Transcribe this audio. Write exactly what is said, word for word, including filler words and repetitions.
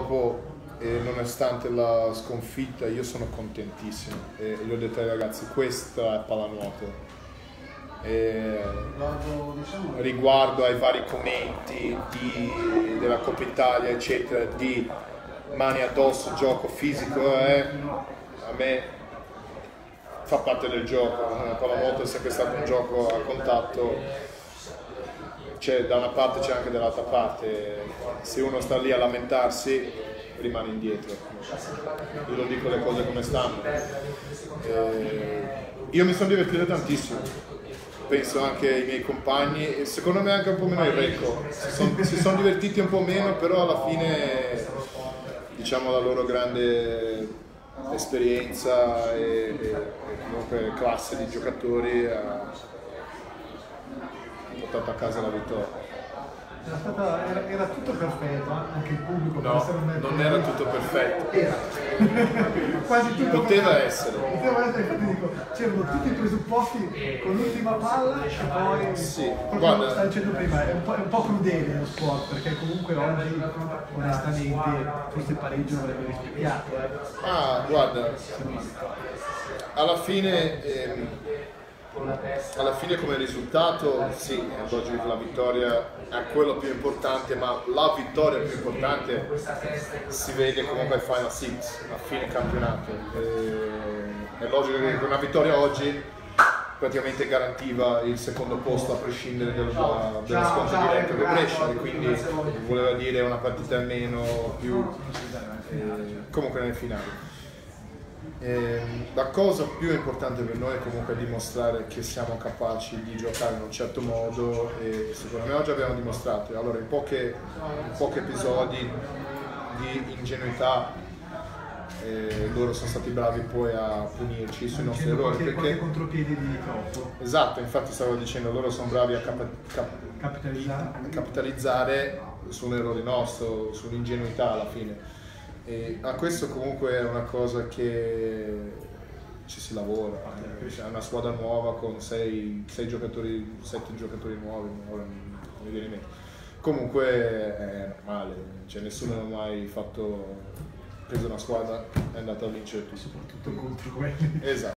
dopo, e nonostante la sconfitta, io sono contentissimo e gli ho detto ai ragazzi, questa è pallanuoto. E riguardo ai vari commenti di, della Coppa Italia eccetera, di mani addosso, gioco fisico, eh, a me fa parte del gioco. La pallanuoto è sempre stato un gioco a contatto, c'è da una parte c'è anche dall'altra parte, se uno sta lì a lamentarsi rimane indietro. Io lo dico le cose come stanno. E io mi sono divertito tantissimo, penso anche ai miei compagni e secondo me anche un po' meno il Recco, si sono son divertiti un po' meno, però alla fine diciamo la loro grande esperienza e, e, e comunque classe di giocatori ha portato a casa la vittoria. Era, stata, era, era tutto perfetto, anche il pubblico no, non era tutto perfetto, era quasi tutto poteva perfetto. essere poteva essere, infatti dico, c'erano tutti i presupposti con l'ultima palla e poi sì, come stavo dicendo prima, è un, po', è un po' crudele lo sport, perché comunque oggi onestamente forse il pareggio non avrebbe rispecchiato. Eh. Ah, guarda, alla fine ehm, alla fine come risultato sì, oggi la vittoria è quello più importante, ma la vittoria più importante si vede comunque al Final Six, a fine campionato. E, è logico che una vittoria oggi praticamente garantiva il secondo posto a prescindere dello, dello scontro diretto con Brescia, e quindi voleva dire una partita in meno più eh, comunque nel finale. Eh, la cosa più importante per noi è comunque dimostrare che siamo capaci di giocare in un certo modo, e secondo me oggi abbiamo dimostrato. Allora, in, poche, in pochi episodi di ingenuità eh, loro sono stati bravi poi a punirci sui nostri errori, qualche, perché qualche contropiede di troppo. Esatto, infatti stavo dicendo, loro sono bravi a, capa, cap, capitalizzare. a capitalizzare su un errore nostro, sull'ingenuità alla fine. E a questo comunque è una cosa che ci si lavora, c'è una squadra nuova con sei, sei giocatori, sette giocatori nuovi, ora non mi viene in mente. Comunque è normale, cioè nessuno ha mai fatto, preso una squadra e è andato a vincere tutto. Soprattutto contro quelli. Esatto.